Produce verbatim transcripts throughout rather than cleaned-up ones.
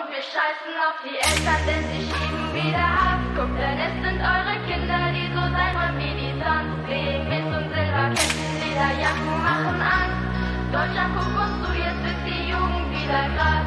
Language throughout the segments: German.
Und wir scheißen auf die Eltern, denn sie schieben wieder Hass. Guckt, denn es sind eure Kinder, die so sein wollen wie die sonst. B M Ws und Silberketten, Lederjacken machen Angst. Deutschland, guck uns zu, jetzt wird die Jugend wieder krass.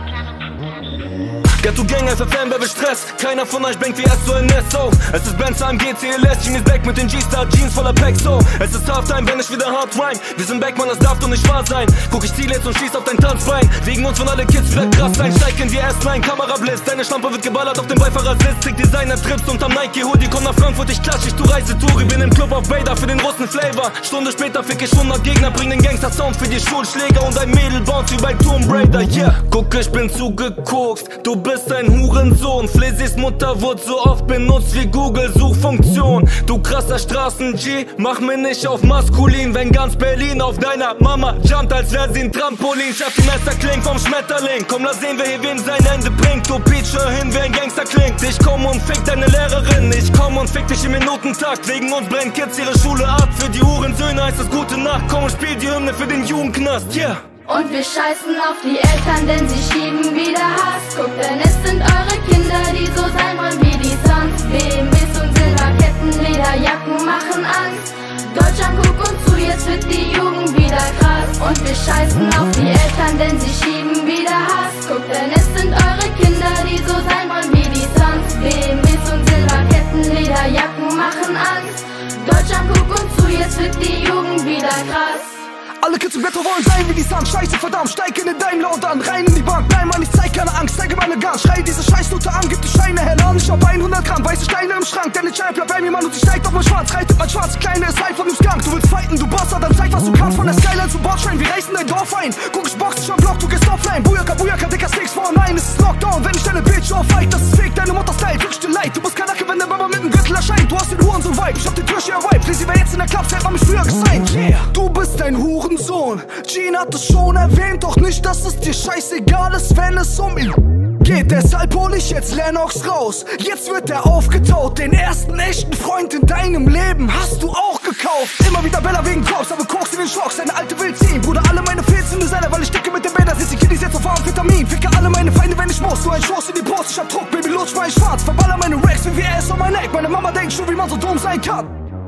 Ghetto-Gang, F F M, wer will Stress? Keiner von euch bangt wie S O N S, so. Es ist Benz, A M G, C L S, Genies back mit den G-Star Jeans voller Pack, so. Es ist Halftime, wenn ich wieder hart rhyme. Wir sind back, man, das darf doch nicht wahr sein. Guck, ich ziel jetzt und schieß auf dein Tanzbein. Wegen uns von alle Kids flat krass sein. Steig in die S-Line, Kamera blitzt. Deine Schlampe wird geballert auf dem Beifahrersitz. Tick Designer-Trips unterm Nike-Hoodie. Komm nach Frankfurt, ich klatsch, ich tu Reisetouri. Bin im Club auf Vader für den Russen-Flavor. Stunde später fick ich hundert Gegner. Bring den Gangster-Sound für die Schulschläger. Und ein Mädel bounce wie bei Tomb Raider, yeah. Guck, ich bin zugeguckt. Du bist ein Hurensohn. Flizzys Mutter wurde so oft benutzt wie Google-Suchfunktion. Du krasser Straßen-G, mach mir nicht auf maskulin. Wenn ganz Berlin auf deiner Mama jumpt, als wär sie ein Trampolin. Schaff die Messer klingt vom Schmetterling. Komm, lass sehen, wer hier wem sein Ende bringt. Du Peach, hör hin, wer ein Gangster klingt. Ich komm und fick deine Lehrerin. Ich komm und fick dich im Minutentakt. Wegen uns brennen Kids ihre Schule ab. Für die Hurensöhne heißt es gute Nacht. Komm und spiel die Hymne für den Jugendknast, yeah. Und wir scheißen auf die Eltern, denn sie schieben wieder Hass. Guckt, denn es sind eure Kinder, die so sein wollen wie die sonst. B M Ws und Silberketten, Lederjacken machen Angst. Deutschland, guck uns zu, jetzt wird die Jugend wieder krass. Und wir scheißen auf die Eltern, denn sie schieben wieder Hass. Guckt, denn es sind eure Kinder, die so sein wollen wie die sonst. B M Ws und Silberketten, Lederjacken machen Angst. Deutschland, guck uns zu, jetzt wird die Jugend wieder krass. Alle Kids im Ghetto wollen sein wie die Sun. Scheiße, verdammt, steig in den Daimler und dann rein in die Bank. Nein, Mann, ich zeig keine Angst, zeige meine Gun. Schrei diese Scheißnute an, gib die Scheine hell an. Ich hab hundert Gramm weiße Steine im Schrank. Deine Chai bleibt bei mir, Mann, und sie steigt auf mein Schwarz. Reitet mein Schwarz, Kleine ist live von dem Skunk. Du willst fighten, du Bastard, dann zeig, was du kannst. Von der Skyline zum Bordstein, wir reißen dein Dorf ein. Guck, ich box dich am Block, du gehst offline. Bujaka, Bujaka, dicker Sticks vor, nein, es ist Lockdown. Wenn ich deine Bitch aufweich, das ist fake, deine Mutter Style, drückst dir leid. Du bist kein Acke, wenn der Mama mit dem Gürtel erscheint. Du hast den Hurensohn Vibe, ich hab den Türchen erwiped. Lizzie war jetzt in der Club, Zeit war mich früher gesigned, yeah. Du bist ein Hurensohn, Gene hat es schon erwähnt, doch nicht, dass es dir scheißegal ist, wenn es um ihn geht. Deshalb hol ich jetzt Lennox raus. Jetzt wird er aufgetaut. Den ersten echten Freund in deinem Leben hast du auch gekauft. Immer wieder Bella wegen Cops, aber Koks in den Schocks. Seine alte will ziehen. Bruder, alle meine Fans sind Designer, weil ich dicke mit den Bändern. Sitz die Kiddies jetzt auf Amphetamin. Ficke alle meine Feinde, wenn ich muss. So ein Schoß in die Brust, ich hab Druck, Baby, lutsch mein Schwarz. Verballer meine Racks wie W S um mein Neck. Meine Mama denkt schon, wie man so dumm sein kann.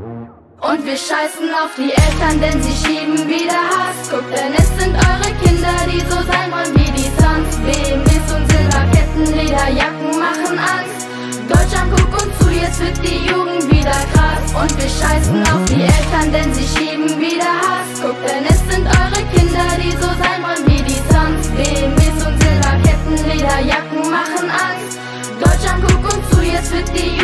Und wir scheißen auf die Eltern, denn sie schieben wieder Hass. Guckt, denn es sind eure Kinder, die so sein wollen wie die sonst. B M Ws und Silberketten, Lederjacken machen Angst. Deutschland, guck uns zu, jetzt wird die Jugend wieder krass. Und wir scheißen auf die Eltern, denn sie schieben wieder Hass. Guckt, denn es sind eure Kinder, die so sein wollen wie die sonst. B M Ws und Silberketten, Lederjacken machen Angst. Deutschland, guck uns zu, jetzt wird die Jugend